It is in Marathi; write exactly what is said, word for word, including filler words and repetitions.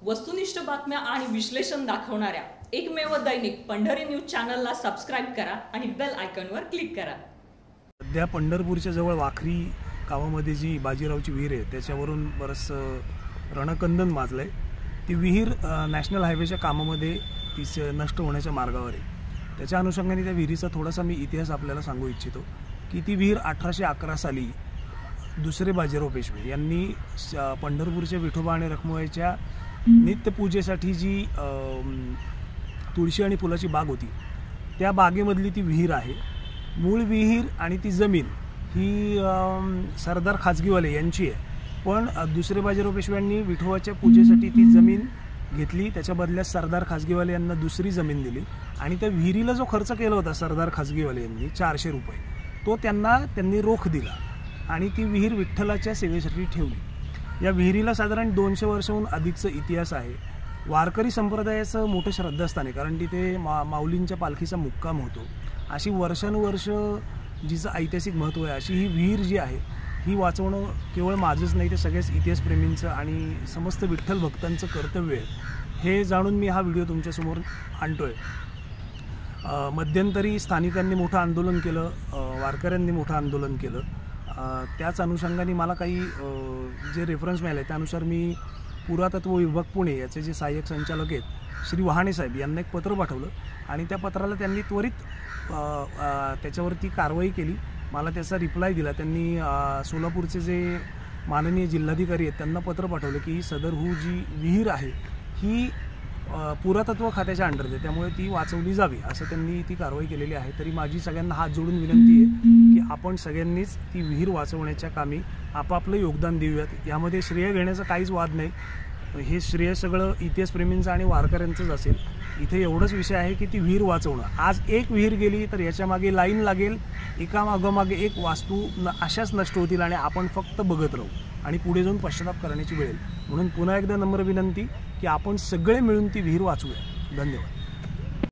वस्तुनिष्ठ बातम्या आणि विश्लेषण दाखवणाऱ्या एकमेव दैनिक पंढरी न्यूज चॅनलला सबस्क्राइब करा आणि बेल आयकॉनवर क्लिक करा। सध्या पंढरपूरच्या जवळ वाखरी गावामध्ये जी बाजीरावची विहीर आहे त्याच्यावरून बरस रणकंदन माजलंय। ती विहीर नॅशनल हायवेच्या कामामध्ये तीच नष्ट होण्याच्या मार्गावर आहे। त्याच्या अनुषंगाने त्या विहिरीचा थोडासा मी इतिहास आपल्याला सांगू इच्छितो की ती विहीर अठराशे अकरा साली दुसरे बाजीराव पेशवे यांनी पंढरपूरच्या विठोबा आणि रखुमाईच्या नित्यपूजेसाठी जी तुळशी आणि फुलाची बाग होती त्या बागेमधली ती विहीर आहे। मूळ विहीर आणि ती जमीन ही सरदार खाजगीवाले यांची आहे, पण दुसरे बाजीराव पेशव्यांनी विठोबाच्या पूजेसाठी ती जमीन घेतली। त्याच्या बदल्यात सरदार खाजगीवाले यांना दुसरी जमीन दिली आणि त्या विहिरीला जो खर्च केला होता सरदार खाजगीवाले यांनी चारशे रुपये तो त्यांना त्यांनी रोख दिला आणि ती विहीर विठ्ठलाच्या सेवेसाठी ठेवली। या विहिरीला साधारण दोनशे वर्षाहून अधिकचा इतिहास आहे। वारकरी संप्रदायाचं मोठं श्रद्धास्थान आहे, कारण तिथे मा माऊलींच्या पालखीचा मुक्काम होतो। अशी वर्षानुवर्ष जिचं ऐतिहासिक महत्त्व आहे अशी ही विहीर जी आहे ही वाचवणं केवळ माझंच नाही तर सगळ्याच इतिहासप्रेमींचं आणि समस्त विठ्ठल भक्तांचं कर्तव्य आहे। हे जाणून मी हा व्हिडिओ तुमच्यासमोर आणतोय। मध्यंतरी स्थानिकांनी मोठं आंदोलन केलं, वारकऱ्यांनी मोठं आंदोलन केलं। त्याच अनुषंगाने मला काही जे रेफरन्स मिळाले त्यानुसार मी पुरातत्व विभाग पुणे याचे जे सहाय्यक संचालक आहेत श्री वहाणे साहेब यांना एक पत्र पाठवलं आणि त्या पत्राला त्यांनी त्वरित त्याच्यावरती कारवाई केली। मला त्याचा रिप्लाय दिला। त्यांनी सोलापूरचे जे माननीय जिल्हाधिकारी आहेत त्यांना पत्र पाठवलं की सदरहू जी विहीर आहे ही पुरातत्व खात्याच्या अंडर आहे, त्यामुळे ती वाचवली जावी असं त्यांनी ती कारवाई केलेली आहे। तरी माझी सगळ्यांना हात जोडून विनंती आहे की आपण सगळ्यांनीच ती विहीर वाचवण्याच्या कामी आपापलं योगदान देऊयात। यामध्ये श्रेय घेण्याचा काहीच वाद नाही, हे श्रेय सगळं इतिहासप्रेमींचं आणि वारकऱ्यांचंच असेल। इथे एवढंच विषय आहे की ती विहीर वाचवणं। आज एक विहीर गेली तर याच्या मागे लाईन लागेल, एका मागोमागे एक वास्तू अशाच नष्ट होतील आणि आपण फक्त बघत राहू आणि पुढे जाऊन पश्चाताप करण्याची वेळ येईल। म्हणून पुन्हा एकदा नम्र विनंती की आपण सगळे मिळून ती विहीर वाचवूया। धन्यवाद।